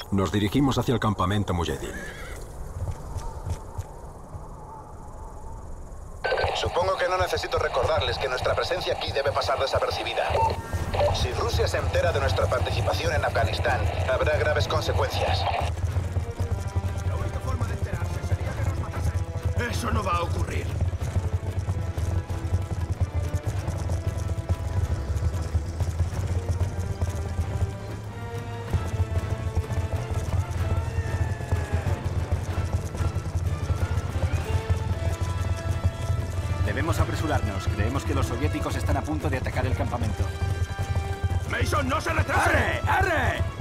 Nos dirigimos hacia el campamento Mujahideen. Supongo que no necesito recordarles que nuestra presencia aquí debe pasar desapercibida. Si Rusia se entera de nuestra participación en Afganistán, habrá graves consecuencias. La única forma de enterarse sería que nos matasen. Eso no va a ocurrir. Debemos apresurarnos. Creemos que los soviéticos están a punto de atacar el campamento. ¡Mason, no se retrase! ¡Arre! ¡Arre!